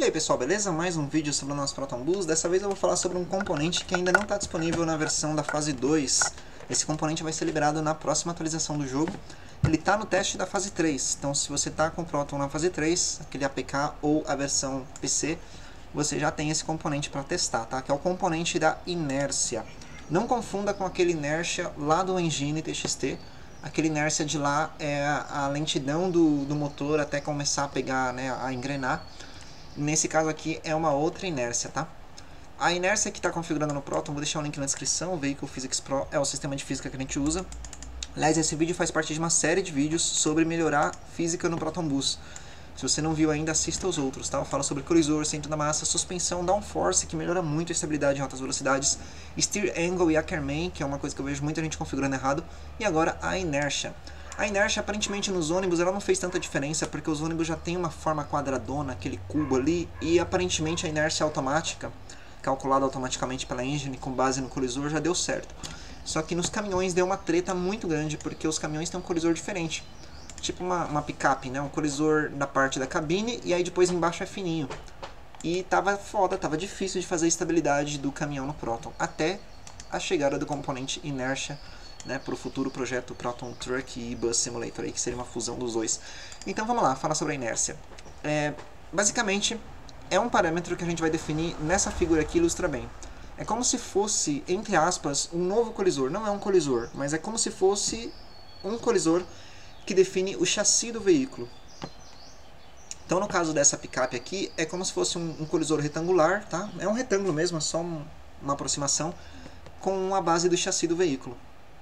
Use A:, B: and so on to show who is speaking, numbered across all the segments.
A: E aí pessoal, beleza? Mais um vídeo sobre o nosso Proton Bus. Dessa vez eu vou falar sobre um componente que ainda não está disponível na versão da fase 2. Esse componente vai ser liberado na próxima atualização do jogo. Ele está no teste da fase 3, então se você está com o Proton na fase 3, aquele APK ou a versão PC, você já tem esse componente para testar, tá? Que é o componente da inércia. Não confunda com aquele inércia lá do Engine TXT. Aquele inércia de lá é a lentidão do motor até começar a pegar, né, a engrenar. Nesse caso aqui é uma outra inércia, tá? A inércia que está configurada no Proton, vou deixar o link na descrição. O Vehicle Physics Pro é o sistema de física que a gente usa. Aliás, esse vídeo faz parte de uma série de vídeos sobre melhorar física no Proton Bus. Se você não viu ainda, assista os outros, tá? Eu falo sobre colisor, centro da massa, suspensão, downforce, que melhora muito a estabilidade em altas velocidades, steer angle e Ackermann, que é uma coisa que eu vejo muita gente configurando errado, e agora a inércia. A inércia, aparentemente, nos ônibus, ela não fez tanta diferença, porque os ônibus já tem uma forma quadradona, aquele cubo ali, e aparentemente a inércia automática, calculada automaticamente pela engine, com base no colisor, já deu certo. Só que nos caminhões deu uma treta muito grande, porque os caminhões têm um colisor diferente. Tipo uma picape, né? Um colisor na parte da cabine, e aí depois embaixo é fininho. E tava foda, tava difícil de fazer a estabilidade do caminhão no Proton, até a chegada do componente inércia, né, para o futuro projeto Proton Truck e Bus Simulator, aí, que seria uma fusão dos dois. Então vamos lá, falar sobre a inércia. Basicamente, é um parâmetro que a gente vai definir nessa figura aqui, ilustra bem. É como se fosse, entre aspas, um novo colisor. Não é um colisor, mas é como se fosse um colisor que define o chassi do veículo. Então no caso dessa picape aqui, é como se fosse um colisor retangular, tá? É um retângulo mesmo, é só uma aproximação com a base do chassi do veículo.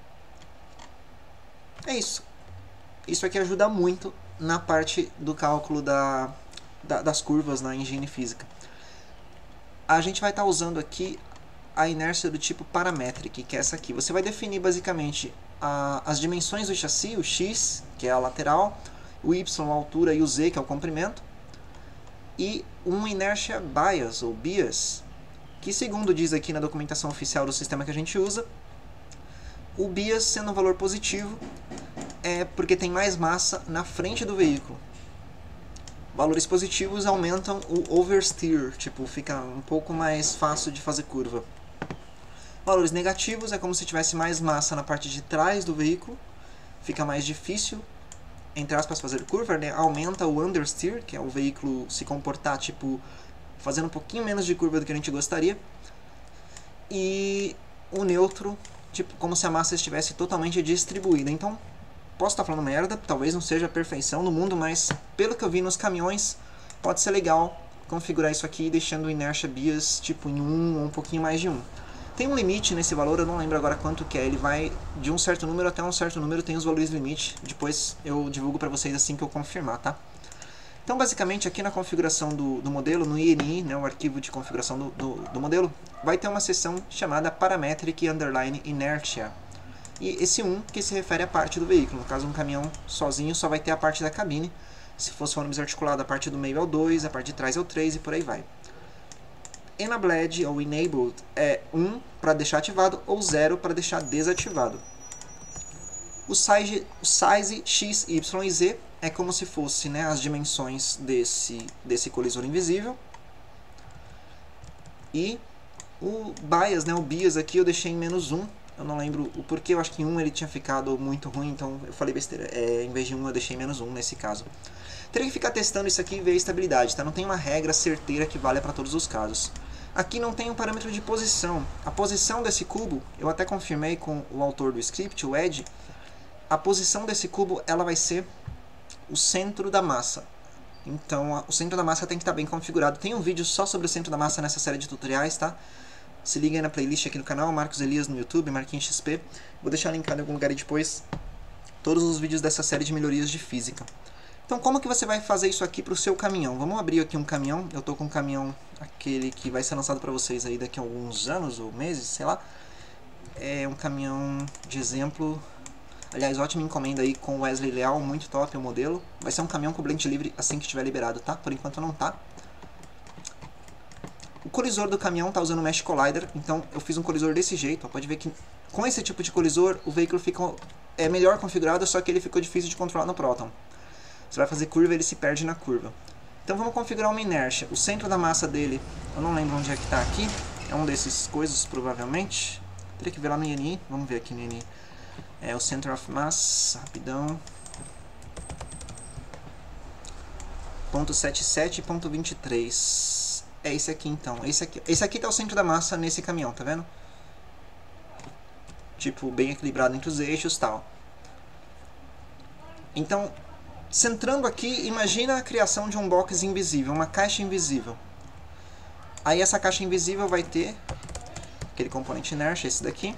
A: É isso. Isso aqui ajuda muito na parte do cálculo das curvas na engine física. A gente vai estar usando aqui a inércia do tipo parametric, que é essa aqui. Você vai definir basicamente as dimensões do chassi, o X, que é a lateral, o Y, a altura, e o Z, que é o comprimento, e um inertia bias, ou bias, que segundo diz aqui na documentação oficial do sistema que a gente usa, o bias sendo um valor positivo é porque tem mais massa na frente do veículo. Valores positivos aumentam o oversteer, tipo, fica um pouco mais fácil de fazer curva. Valores negativos é como se tivesse mais massa na parte de trás do veículo, fica mais difícil, entre aspas, fazer curva, né? Aumenta o understeer, que é o veículo se comportar, tipo, fazendo um pouquinho menos de curva do que a gente gostaria. E o neutro, tipo, como se a massa estivesse totalmente distribuída. Então, posso estar falando merda, talvez não seja a perfeição do mundo, mas pelo que eu vi nos caminhões, pode ser legal configurar isso aqui, deixando o inertia bias tipo em 1 ou um pouquinho mais de 1. Tem um limite nesse valor, eu não lembro agora quanto que é, ele vai de um certo número até um certo número, tem os valores limite, depois eu divulgo para vocês assim que eu confirmar, tá? Então basicamente aqui na configuração do modelo, no INI, né, o arquivo de configuração do modelo, vai ter uma seção chamada Parametric Underline Inertia. E esse 1 que se refere à parte do veículo, no caso um caminhão sozinho só vai ter a parte da cabine, se fosse um ônibus articulado a parte do meio é o 2, a parte de trás é o 3 e por aí vai. Enabled ou Enabled é 1 para deixar ativado ou 0 para deixar desativado. O size X, Y e Z é como se fosse, né, as dimensões desse colisor invisível. E o bias, né, o bias aqui eu deixei em -1. Eu não lembro o porquê, eu acho que em 1 ele tinha ficado muito ruim, então eu falei besteira. Em vez de 1 eu deixei -1 nesse caso. Teria que ficar testando isso aqui e ver a estabilidade, tá? Não tem uma regra certeira que valha para todos os casos. Aqui não tem um parâmetro de posição. A posição desse cubo, eu até confirmei com o autor do script, o Ed, a posição desse cubo ela vai ser o centro da massa. Então o centro da massa tem que estar bem configurado. Tem um vídeo só sobre o centro da massa nessa série de tutoriais, tá? Se liga aí na playlist aqui no canal, Marcos Elias no YouTube, Marquinhos XP. Vou deixar linkado em algum lugar aí depois todos os vídeos dessa série de melhorias de física. Então como que você vai fazer isso aqui para o seu caminhão? Vamos abrir aqui um caminhão. Eu estou com um caminhão, aquele que vai ser lançado para vocês aí daqui a alguns anos ou meses, sei lá. É um caminhão de exemplo. Aliás, ótima encomenda aí com o Wesley Leal, muito top o modelo. Vai ser um caminhão com blend livre assim que estiver liberado, tá? Por enquanto não tá. O colisor do caminhão está usando o Mesh Collider, então eu fiz um colisor desse jeito. Ó, pode ver que com esse tipo de colisor o veículo fica melhor configurado, só que ele ficou difícil de controlar no Proton. Você vai fazer curva e ele se perde na curva. Então vamos configurar uma inércia. O centro da massa dele, eu não lembro onde é que está aqui. É um desses coisas, provavelmente. Teria que ver lá no INI. Vamos ver aqui no INI. É o Center of Mass, rapidão. Ponto 77 e ponto 23. É esse aqui então. Esse aqui tá o centro da massa nesse caminhão, tá vendo? Tipo, bem equilibrado entre os eixos e tal. Então, centrando aqui, imagina a criação de um box invisível, uma caixa invisível. Aí essa caixa invisível vai ter aquele componente inércia, esse daqui.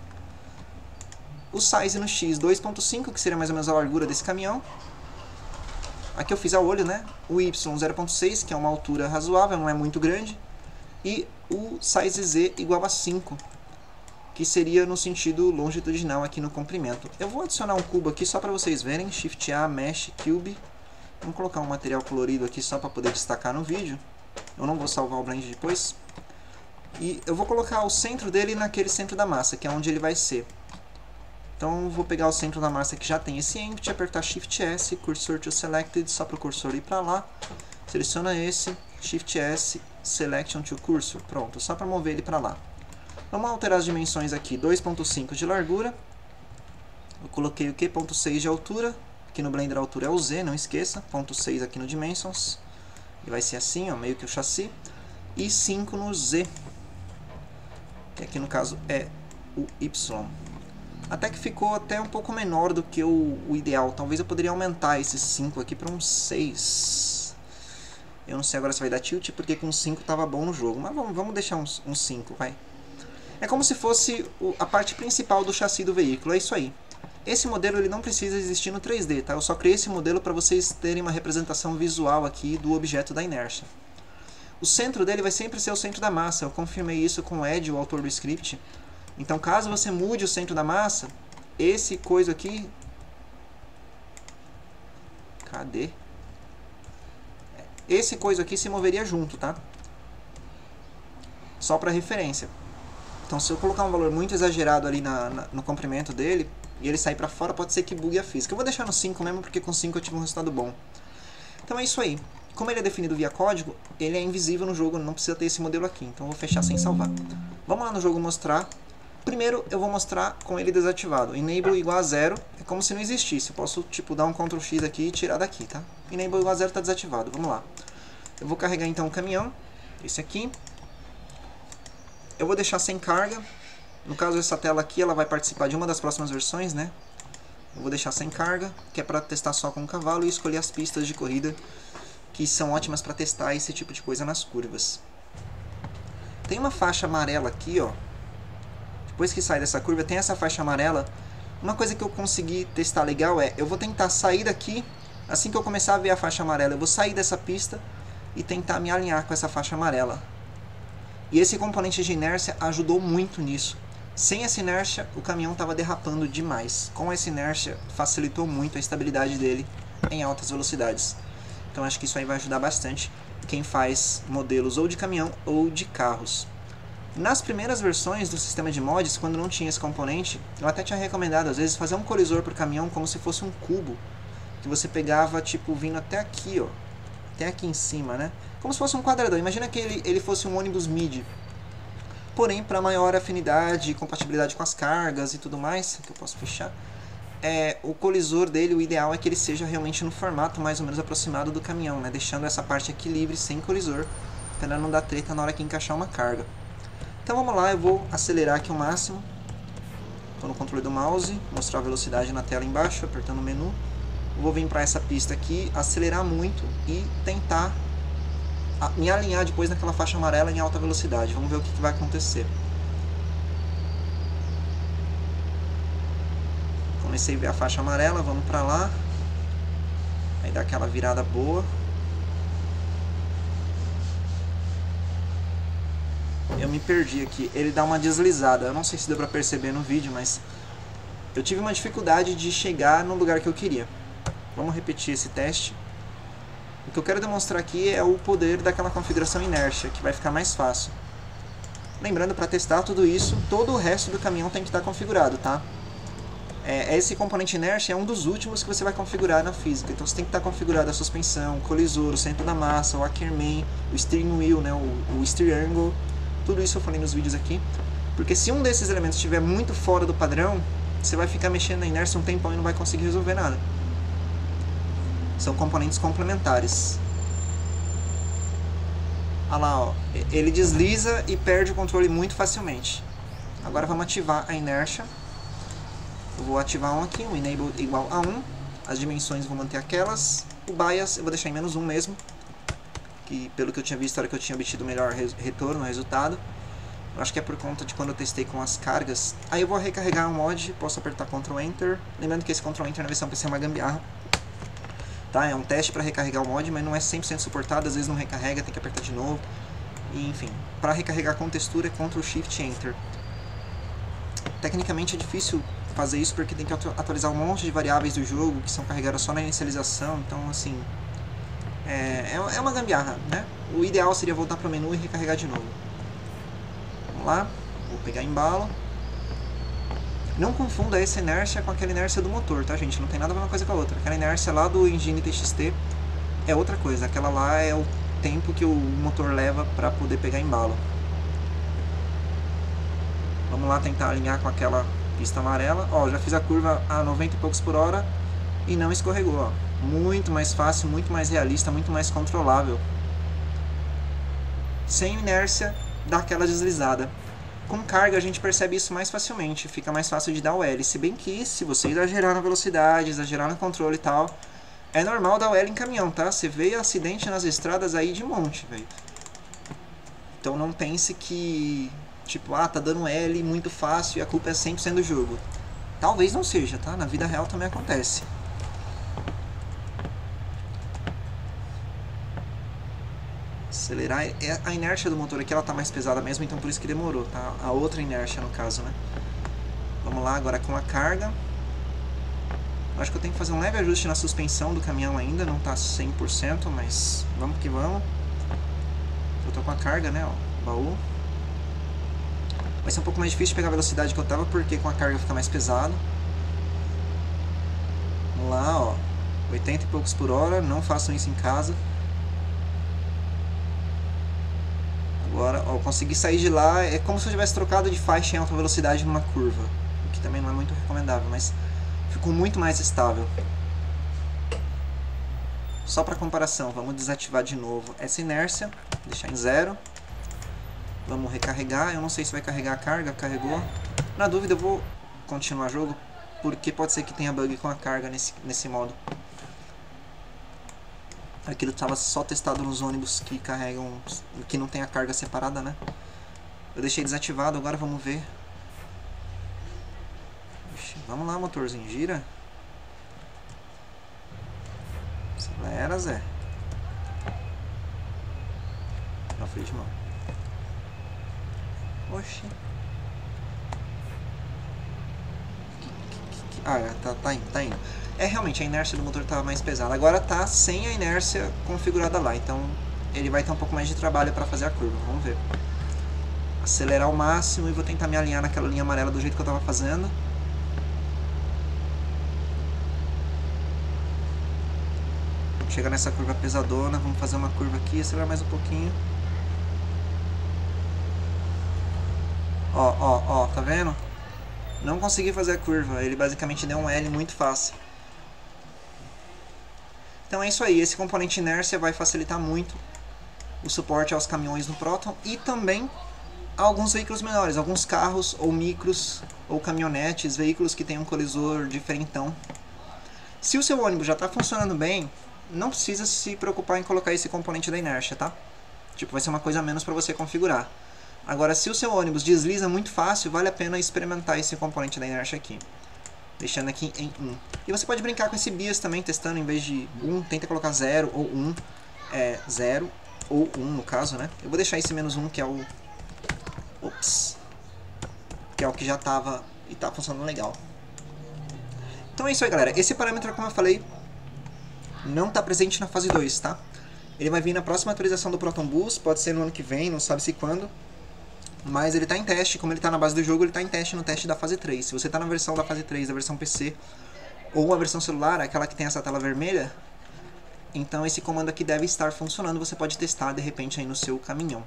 A: O size no X 2.5, que seria mais ou menos a largura desse caminhão. Aqui eu fiz a olho, né? O Y 0.6, que é uma altura razoável, não é muito grande. E o size Z igual a 5, que seria no sentido longitudinal aqui no comprimento. Eu vou adicionar um cubo aqui só para vocês verem. Shift A, Mesh, Cube. Vamos colocar um material colorido aqui só para poder destacar no vídeo. Eu não vou salvar o blend depois. E eu vou colocar o centro dele naquele centro da massa, que é onde ele vai ser. Então eu vou pegar o centro da massa que já tem esse empty, apertar Shift S, Cursor to Selected, só para o cursor ir para lá. Seleciona esse, Shift S, Selection to Cursor. Pronto, só para mover ele para lá. Vamos alterar as dimensões aqui, 2.5 de largura. Eu coloquei o que? 0.6 de altura. Aqui no Blender a altura é o Z, não esqueça. 0.6 aqui no Dimensions. E vai ser assim, ó, meio que o chassi. E 5 no Z, que aqui no caso é o Y. Até que ficou até um pouco menor do que o ideal. Talvez eu poderia aumentar esses 5 aqui para uns 6. Eu não sei agora se vai dar tilt, porque com 5 estava bom no jogo. Mas vamos deixar uns 5, vai. É como se fosse a parte principal do chassi do veículo, é isso aí. Esse modelo ele não precisa existir no 3D, tá? Eu só criei esse modelo para vocês terem uma representação visual aqui do objeto da inércia. O centro dele vai sempre ser o centro da massa. Eu confirmei isso com o Ed, o autor do script. Então, caso você mude o centro da massa, esse coisa aqui... Cadê? Esse coisa aqui se moveria junto, tá? Só para referência. Então, se eu colocar um valor muito exagerado ali no comprimento dele, e ele sair para fora, pode ser que bugue a física. Eu vou deixar no 5 mesmo, porque com 5 eu tive um resultado bom. Então é isso aí. Como ele é definido via código, ele é invisível no jogo, não precisa ter esse modelo aqui. Então eu vou fechar sem salvar. Vamos lá no jogo mostrar. Primeiro eu vou mostrar com ele desativado. Enable igual a 0 é como se não existisse. Eu posso tipo dar um Ctrl X aqui e tirar daqui, tá? Enable igual a 0 está desativado. Vamos lá. Eu vou carregar então o caminhão, esse aqui. Eu vou deixar sem carga. No caso essa tela aqui ela vai participar de uma das próximas versões, né? Eu vou deixar sem carga, que é para testar só com o cavalo e escolher as pistas de corrida que são ótimas para testar esse tipo de coisa nas curvas. Tem uma faixa amarela aqui, ó. Depois que sai dessa curva, tem essa faixa amarela. Uma coisa que eu consegui testar legal é, eu vou tentar sair daqui, assim que eu começar a ver a faixa amarela, eu vou sair dessa pista e tentar me alinhar com essa faixa amarela. E esse componente de inércia ajudou muito nisso. Sem essa inércia, o caminhão estava derrapando demais. Com essa inércia, facilitou muito a estabilidade dele em altas velocidades. Então acho que isso aí vai ajudar bastante quem faz modelos ou de caminhão ou de carros. Nas primeiras versões do sistema de mods, quando não tinha esse componente, eu até tinha recomendado às vezes fazer um colisor para o caminhão como se fosse um cubo, que você pegava tipo vindo até aqui, ó, até aqui em cima, né? Como se fosse um quadradão. Imagina que ele fosse um ônibus mid. Porém, para maior afinidade, compatibilidade com as cargas e tudo mais, que eu posso fechar, o colisor dele, o ideal é que ele seja realmente no formato mais ou menos aproximado do caminhão, né? Deixando essa parte aqui livre, sem colisor, para não dar treta na hora que encaixar uma carga. Então vamos lá, eu vou acelerar aqui o máximo. Estou no controle do mouse, mostrar a velocidade na tela embaixo, apertando o menu. Eu vou vir para essa pista aqui, acelerar muito e tentar me alinhar depois naquela faixa amarela em alta velocidade. Vamos ver o que vai acontecer. Comecei a ver a faixa amarela, vamos para lá. Aí dá aquela virada boa. Eu me perdi aqui, ele dá uma deslizada. Eu não sei se deu para perceber no vídeo, mas eu tive uma dificuldade de chegar no lugar que eu queria. Vamos repetir esse teste. O que eu quero demonstrar aqui é o poder daquela configuração inércia, que vai ficar mais fácil. Lembrando, para testar tudo isso, todo o resto do caminhão tem que estar configurado, tá? Esse componente inércia é um dos últimos que você vai configurar na física. Então você tem que estar configurado a suspensão, o colisor, o centro da massa, o Ackermann, o steering wheel, né, o steer angle. Tudo isso eu falei nos vídeos aqui. Porque se um desses elementos estiver muito fora do padrão, você vai ficar mexendo na inércia um tempão e não vai conseguir resolver nada. São componentes complementares. Olha lá, ó. Ele desliza e perde o controle muito facilmente. Agora vamos ativar a inércia. Eu vou ativar um aqui, o enable igual a 1. As dimensões vou manter aquelas. O bias eu vou deixar em -1 mesmo. Que pelo que eu tinha visto era que eu tinha obtido o melhor retorno, resultado. Eu acho que é por conta de quando eu testei com as cargas. Aí eu vou recarregar o mod, posso apertar Ctrl Enter. Lembrando que esse Ctrl Enter na versão PC é uma gambiarra. Tá? É um teste para recarregar o mod, mas não é 100% suportado, às vezes não recarrega, tem que apertar de novo. E, enfim, para recarregar com textura é Ctrl Shift Enter. Tecnicamente é difícil fazer isso porque tem que atualizar um monte de variáveis do jogo que são carregadas só na inicialização, então assim, é uma gambiarra, né? O ideal seria voltar para o menu e recarregar de novo. Vamos lá, vou pegar embalo. Não confunda essa inércia com aquela inércia do motor, tá, gente? Não tem nada a ver uma coisa com a outra. Aquela inércia lá do Engine TXT é outra coisa. Aquela lá é o tempo que o motor leva para poder pegar embalo. Vamos lá tentar alinhar com aquela pista amarela. Ó, já fiz a curva a 90 e poucos por hora e não escorregou, ó. Muito mais fácil, muito mais realista, muito mais controlável. Sem inércia, dá aquela deslizada. Com carga a gente percebe isso mais facilmente, fica mais fácil de dar o L. Se bem que se você exagerar na velocidade, exagerar no controle e tal, é normal dar o L em caminhão, tá? Você vê acidente nas estradas aí de monte, velho. Então não pense que, tipo, tá dando L muito fácil e a culpa é 100% do jogo. Talvez não seja, tá? Na vida real também acontece. Acelerar, a inércia do motor aqui ela tá mais pesada mesmo, então por isso que demorou, tá? A outra inércia no caso, né? Vamos lá agora com a carga. Acho que eu tenho que fazer um leve ajuste na suspensão do caminhão ainda, não tá 100%, mas vamos que vamos. Eu tô com a carga, né, ó, baú. Vai ser um pouco mais difícil de pegar a velocidade que eu tava, porque com a carga fica mais pesado. Vamos lá, ó, 80 e poucos por hora, não façam isso em casa. Agora, ó, consegui sair de lá, é como se eu tivesse trocado de faixa em alta velocidade numa curva, o que também não é muito recomendável, mas ficou muito mais estável. Só para comparação, vamos desativar de novo essa inércia, deixar em 0. Vamos recarregar, eu não sei se vai carregar a carga, carregou. Na dúvida eu vou continuar o jogo, porque pode ser que tenha bug com a carga nesse modo. Aquilo estava só testado nos ônibus que carregam, que não tem a carga separada, né? Eu deixei desativado, agora vamos ver. Ixi, vamos lá, motorzinho, gira. Acelera, Zé. Não, freio de mão. Oxi. Tá indo. Realmente, a inércia do motor estava mais pesada. Agora tá sem a inércia configurada lá, então ele vai ter um pouco mais de trabalho para fazer a curva. Vamos ver. Acelerar ao máximo e vou tentar me alinhar naquela linha amarela do jeito que eu estava fazendo. Chega nessa curva pesadona, vamos fazer uma curva aqui, acelerar mais um pouquinho. Ó, tá vendo? Não consegui fazer a curva, ele basicamente deu um L muito fácil. Então é isso aí, esse componente inércia vai facilitar muito o suporte aos caminhões no Proton e também a alguns veículos menores, alguns carros ou micros ou caminhonetes, veículos que têm um colisor diferentão. Se o seu ônibus já está funcionando bem, não precisa se preocupar em colocar esse componente da inércia, tá? Tipo, vai ser uma coisa a menos para você configurar. Agora, se o seu ônibus desliza muito fácil, vale a pena experimentar esse componente da inércia aqui. Deixando aqui em 1. E você pode brincar com esse bias também, testando, em vez de 1, tenta colocar 0 ou 1. 0 ou 1 no caso, né? Eu vou deixar esse -1, que é o... Ops. Que é o que já estava e tá funcionando legal. Então é isso aí, galera. Esse parâmetro, como eu falei, não está presente na fase 2, tá? Ele vai vir na próxima atualização do Proton Bus, pode ser no ano que vem, não sabe se quando. Mas ele está em teste, como ele está na base do jogo, ele está em teste no teste da fase 3. Se você está na versão da fase 3, da versão PC, ou a versão celular, aquela que tem essa tela vermelha, então esse comando aqui deve estar funcionando, você pode testar de repente aí no seu caminhão.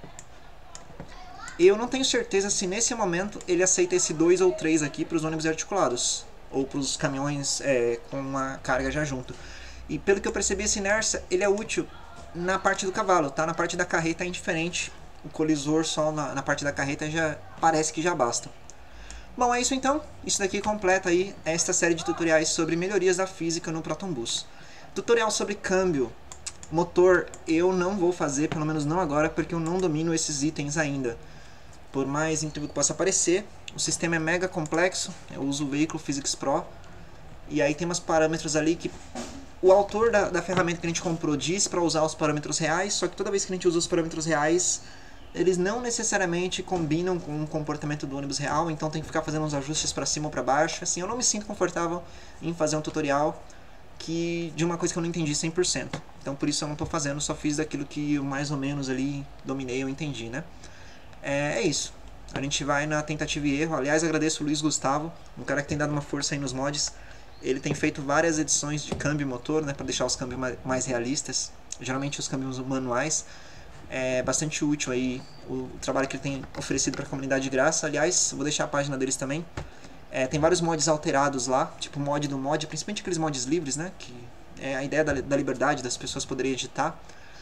A: Eu não tenho certeza se nesse momento ele aceita esse 2 ou 3 aqui para os ônibus articulados, ou para os caminhões com uma carga já junto. E pelo que eu percebi, esse inércia ele é útil na parte do cavalo, tá? Na parte da carreta é indiferente, o colisor só na parte da carreta já parece que já basta. Bom, é isso então, isso daqui completa aí esta série de tutoriais sobre melhorias da física no Proton Bus. Tutorial sobre câmbio, motor eu não vou fazer, pelo menos não agora, porque eu não domino esses itens ainda. Por mais incrível que possa parecer, o sistema é mega complexo, eu uso o Vehicle Physics Pro, e aí tem umas parâmetros ali que o autor da ferramenta que a gente comprou diz para usar os parâmetros reais, só que toda vez que a gente usa os parâmetros reais, eles não necessariamente combinam com o comportamento do ônibus real, então tem que ficar fazendo uns ajustes para cima ou para baixo. Assim, eu não me sinto confortável em fazer um tutorial de uma coisa que eu não entendi 100%. Então por isso eu não estou fazendo, só fiz daquilo que eu mais ou menos ali dominei ou entendi, né? É isso. A gente vai na tentativa e erro. Aliás, agradeço o Luiz Gustavo, um cara que tem dado uma força aí nos mods. Ele tem feito várias edições de câmbio e motor, né, para deixar os câmbios mais realistas. Geralmente os câmbios manuais. É bastante útil aí o trabalho que ele tem oferecido para a comunidade de graça. Aliás, vou deixar a página deles também. Tem vários mods alterados lá, tipo mod do mod, principalmente aqueles mods livres, né, que é a ideia da liberdade das pessoas poderem editar.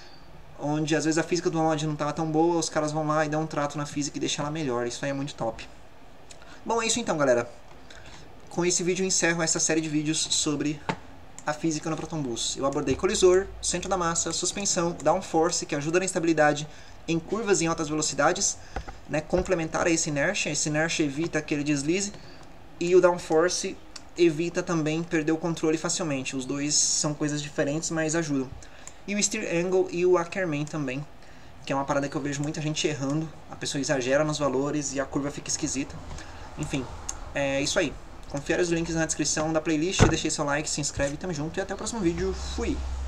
A: Onde às vezes a física do mod não estava tão boa, os caras vão lá e dão um trato na física e deixam ela melhor. Isso aí é muito top. Bom, é isso então, galera. Com esse vídeo eu encerro essa série de vídeos sobre a física no Proton Bus. Eu abordei colisor, centro da massa, suspensão, downforce, que ajuda na estabilidade em curvas em altas velocidades, né, complementar a esse inertia evita que ele deslize, e o downforce evita também perder o controle facilmente. Os dois são coisas diferentes, mas ajudam. E o steer angle e o Ackerman também, que é uma parada que eu vejo muita gente errando, a pessoa exagera nos valores e a curva fica esquisita. Enfim, é isso aí. Confere os links na descrição da playlist, deixei seu like, se inscreve, tamo junto e até o próximo vídeo. Fui!